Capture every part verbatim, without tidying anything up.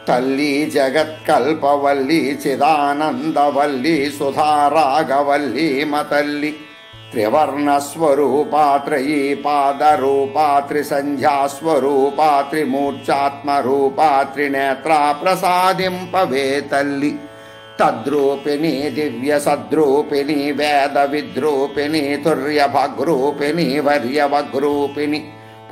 తల్లి జగత్కల్పవల్లి చిదానందవల్లి సుధారాగవల్లి మతల్లి త్రివర్ణస్వరూపా త్రయీ పాదరూపా త్రిసంధ్యాస్వరూపా త్రిమూర్ఛాత్మరూపా త్రినేత్రా ప్రసాదింపవే తల్లి తద్రూపిణి దివ్య సద్రూపిణి వేద విద్రూపిణి తుర్యభగ్రూపిణి వర్యభగ్రూపిణి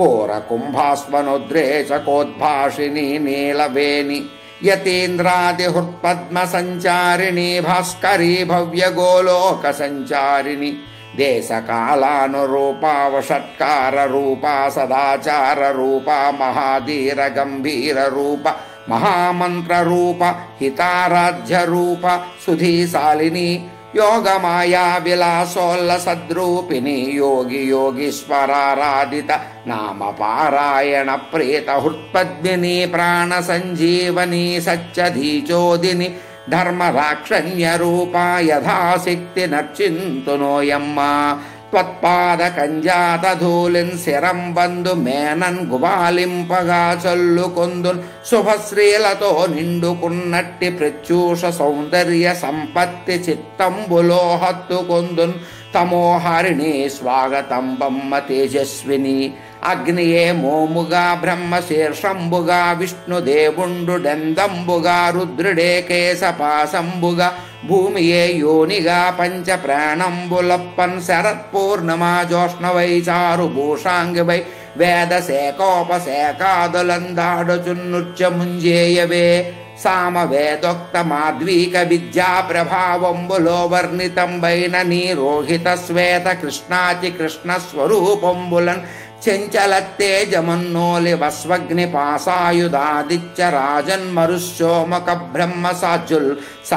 పూరకుంభాస్మనుద్రేచకోద్భాషిణి నీలవేణి యతీంద్రాదిహృత్పద్మ సంచారిణి భాస్కరీ భవ్యగోలోక సంచారిణి దేశకాలానురూపా వషట్కార రూపా సదాచార రూపా మహాధీర గంభీర రూప మహామంత్ర రూప హితారాధ్య రూప సుధీశాలిని యోగమాయా విలాసోల్ల సద్రూపిణి యోగి యోగీశ్వరారాధిత నామ పారాయణ ప్రేత హృత్పద్మిని ప్రాణ సంజీవని సత్యధీచోదిని ధర్మరాక్షణ్య రూపా యథాశక్తి నర్చింతునోయమ్మ త్వత్పాద కంజాత ధూళిన్ శిరం బంధు మేనన్ గుబాలింపగా చల్లుకొందున్ శుభశ్రీలతో నిండుకున్నట్టి ప్రత్యూష సౌందర్య సంపత్తి చిత్తంబులో హత్తుకొందున్ తమోహరిణి స్వాగతం బమ్మ తేజస్విని అగ్నియే మోముగా బ్రహ్మ శీర్షంబుగా విష్ణుదేవుండు డెందంబుగా రుద్రుడే కేశపాశంబుగా భూమియే యోనిగా పంచ ప్రాణంబులప్పన్ శరత్పూర్ణమా జోష్ణవై చారు భూషాంగివై వేద శేకోపశేకాదులందాడుచున్నృత్యముంజేయవే సామవేదోక్త మాధ్వీక విద్యా ప్రభావంబులో వర్ణితంబైన నీ రోహిత శ్వేత కృష్ణాతి కృష్ణ స్వరూపంబులన్ చెంచలత్తేజమన్నోలి వస్వగ్ని పాసాయుధాదిత్య రాజన్మరుశోమక బ్రహ్మ సాజుల్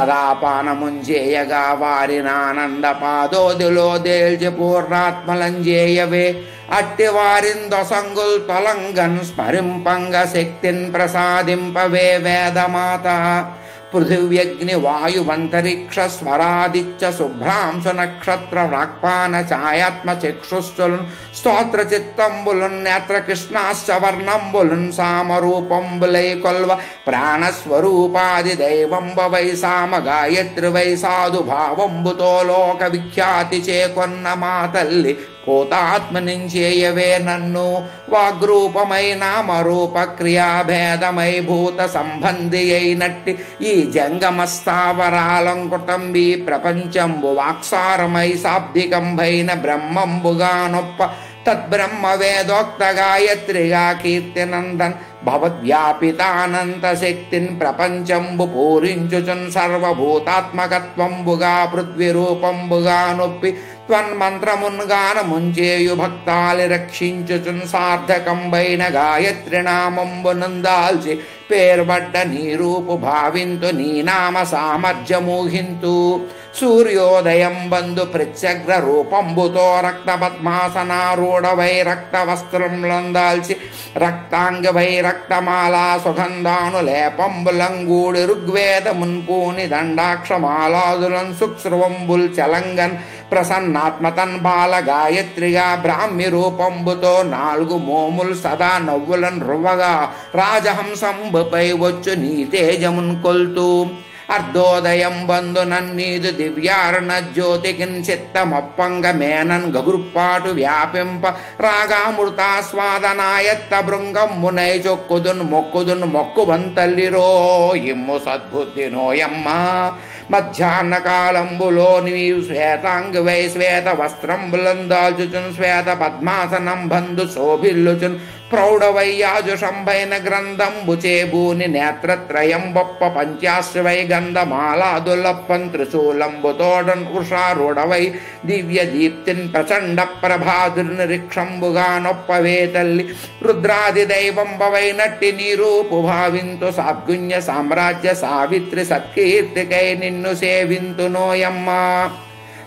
సదాపానముంజేయగా వారినానంద పాదోదిలో దేల్జ పూర్ణాత్మలంజేయవే అట్టి వారిందొసంగుల్ తొలంగన్ స్మరింపంగ శక్తిన్ ప్రసాదింపవే వేదమాత పృథివ్యగ్ని వాయువంతరిక్ష స్వరాదిత్య శుభ్రాంశు నక్షత్ర వాక్పాన ఛాయాత్మ చక్షుశ్చులున్ స్తోత్ర చిత్తంబులున్ నేత్ర కృష్ణాశ్చ వర్ణంబులున్ సామరూపంబులై కొల్వ ప్రాణస్వరూపాది దైవంబ వై సామ గాయత్రి వై సాధు భావంబుతో లోక విఖ్యాతి చేకొన్న మా తల్లి భూతాత్మనించేయవే నన్ను వాగ్రూపమై నామరూప క్రియాభేదమై భూత సంబంధి అయినట్టి ఈ జంగమస్థావరాలంకృతం ఈ ప్రపంచంబు వాక్సారమై శాబ్దికంభైన బ్రహ్మంబుగా నొప్ప తద్బ్రహ్మ వేదోక్త గాయత్రిగా కీర్తినందన్ భవద్వ్యాపితానంత శక్తిన్ ప్రపంచంబు పూరించుచున్ సర్వభూతాత్మకత్వంబుగా పృథ్వీరూపంబుగా నొప్పి త్వన్మంత్రమున్ గానముంచేయు భక్తాలి రక్షించుచున్ సార్థకంబైన గాయత్రి నామంబునందాల్చి పేర్బడ్డ నీ రూపు భావింతు నీ నామ సామర్థ్యమూహింతు సూర్యోదయం బంధు ప్రత్యగ్ర రూపంబుతో రక్త పద్మాసనారూఢవై రక్త వస్త్రములందాల్చి రక్తాంగవై రక్తమాలా సుగంధాను లేపంబులంగూడి ఋగ్వేదమున్ పూని దండాక్షమాలాదులన్ సుక్స్రవంబుల్ చలంగన్ ప్రసన్నాత్మతన్ బాల గాయత్రిగా బ్రాహ్మి రూపంబుతో నాలుగు మోముల్ సదా నవ్వులన్ రువ్వగా రాజహంసంబుపై వచ్చు నీ తేజమున్ కొల్తూ అర్ధోదయం బంధు నన్నీదు దివ్యారుణ జ్యోతికిన్ చిత్తమప్పంగ మేనన్ గగుర్పాటు వ్యాపింప రాగామృతాస్వాదనాయత్త భృంగం మునై చొక్కుదున్ మొక్కుదున్ మొక్కుబంతల్లిరో ఇమ్ము సద్బుద్ధి నోయమ్మ మధ్యాహ్న కాలంబులో నీవు శ్వేతాంగి వై శ్వేత వస్త్రంబులం దాల్చుచున్ శ్వేత పద్మాసనం బంధు శోభిల్లుచున్ ప్రౌఢవయ్యాజుషంభైన గ్రంథంబు చేబూని నేత్రత్రయం బొప్ప పంచాశ్వై గంధమాలాదులప్పన్ త్రిశూలంబుతోడన్ ఉషారూఢవై దివ్య దీప్తిన్ ప్రచండ ప్రభాదుర్నిరీక్షంబుగా నొప్పవే తల్లి రుద్రాది దైవంబవైనట్టి నీరూపు భావింతు సాద్గుణ్య సామ్రాజ్య సావిత్రి సత్కీర్తికై నిన్ను సేవింతు నోయమ్మ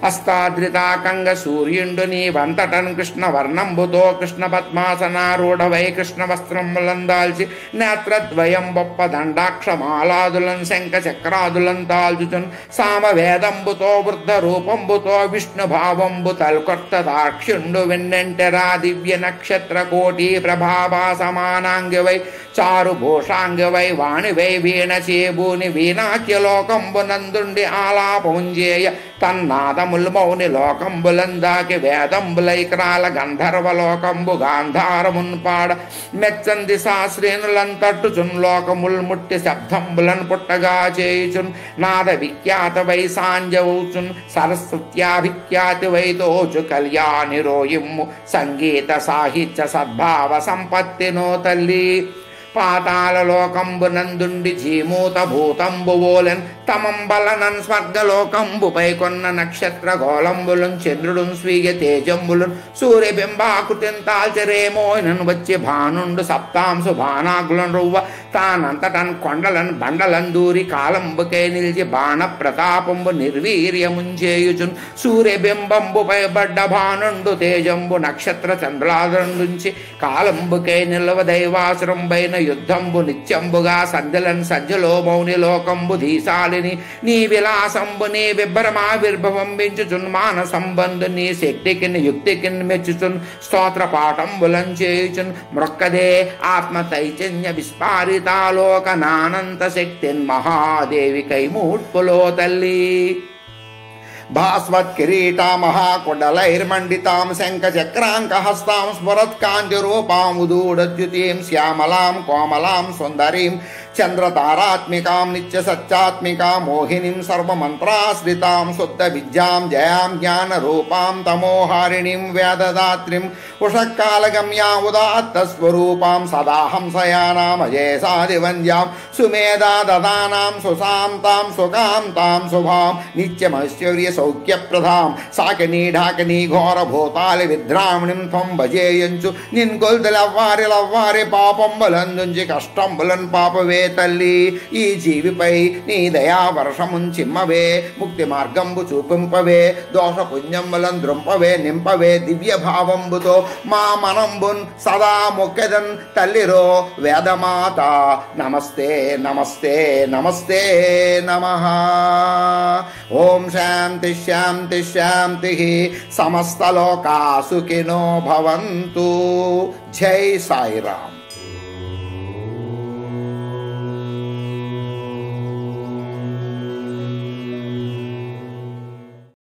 హస్తాద్రితాకంగ సూర్యుండు నీ వంతటన్ కృష్ణ వర్ణంబుతో కృష్ణ పద్మాసనారూఢవై కృష్ణ వస్త్రములందాల్చి నేత్రద్వయం బొప్ప దండాక్షమాలాదులన్ శంఖ చక్రాదులన్ తాల్చుచున్ సామవేదంబుతో వృద్ధ రూపంబుతో విష్ణు భావంబు తల్కొత్త దాక్షుండు వెన్నెంటెరా దివ్య నక్షత్ర కోటి ప్రభాభా సమానాంగవై చారు భూషాంగవై వాణివై వీణ చేబూని వీణాఖ్యలోకంబునందుండి ఆలాపముంజేయ తన్నాదముల్ మౌని లోకంబులందాకి వేదంబులైక్రాల గంధర్వలోకంబు గాంధారమున్ పాడ మెచ్చంది శాస్త్రేనులన్ తట్టుచున్ లోకముల్ ముట్టి శబ్దంబులన్ పుట్టగా చేయుచున్ నాద విఖ్యాత వై సాంజవుచున్ సరస్వత్యాభిఖ్యాతి వై తోచు కళ్యాణి రోయిమ్ము సంగీత సాహిత్య సద్భావ సంపత్తి నో తల్లి పాతాళ లోకంబునందుండి జీమూత భూతంబువోలెన్ తమంబలనన్ స్వర్గలోకంబుపై కొన్న నక్షత్ర గోళంబులను చంద్రుడున్ స్వీయ తేజంబులను సూర్యబింబాకృతిని తాల్చరేమోనన్ వచ్చి భానుండు సప్తాంశు బాణాగులను రువ్వ తానంతటన్ కొండలను బండలను దూరి కాలంబుకై నిలిచి బాణ ప్రతాపంబు నిర్వీర్యముంచేయుచున్ సూర్యబింబంబుపై బడ్డ భానుండు తేజంబు నక్షత్ర చంద్రాదులందుంచి కాలంబుకై నిల్వ దైవాసురంబైన యుద్ధంబు నిత్యంబుగా సంధ్యలన్ సజ్జలో మౌని లోకంబు ధీశాలిని నీ విలాసంబు నీ విభ్రమావిర్భవంబించుచున్ మానసంబంధు నీ శక్తికిన్ యుక్తికిన్ మెచ్చుచున్ స్తోత్ర పాఠంబులం చేయుచున్ మృక్కదే ఆత్మ చైతన్య విస్పారితాలోకనానంత శక్తిన్ మహాదేవి కైమూర్పులో తల్లి భాస్వత్ కిరీటా మహాకుడలైర్మండితాం శంఖ చక్రాంక హస్తాం స్ఫురత్కాంతి రూపాం ఉదూఢద్యుతీం శ్యామలాం కోమలాం సుందరీం చంద్రతారాత్మికాం నిత్య సత్యాత్మికాం మోహినీం సర్వమంత్రాశ్రితాం శుద్ధ విద్యాం జయాం జ్ఞాన రూపాం తమోహారిణీం వేదదాత్రిం ఉషకాలగమ్యా ఉదాత్త స్వరూపాం సదాహంసయానామజేసాదివంద్యాం సుమేధా దదానాం సుశాంతాం సుకాంతాం శుభాం నిత్యమైశ్వర్య సౌఖ్యప్రదాం సాకినీ ఢాకినీ ఘోర భూతాలి విద్రామణిం త్వం భజేయంచు నిన్ గొల్దెలవ్వారి లవ్వారి పాపంబులందుంచి కష్టంబులన్ పాపవే తల్లి ఈ జీవిపై నీ దయా వర్షమున్ చిమ్మవే ముక్తి మార్గంబు చూపింపవే దోష పుణ్యములను ద్రుంపవే నింపవే దివ్య భావంబుతో మా మనంబున్ సదా మొక్కెదన్ తల్లిరో వేదమాత నమస్తే నమస్తే నమస్తే నమః ఓం శాంతి శాంతి శాంతి సమస్తలోకా సుఖినో భవంతు జై సాయిరామ్.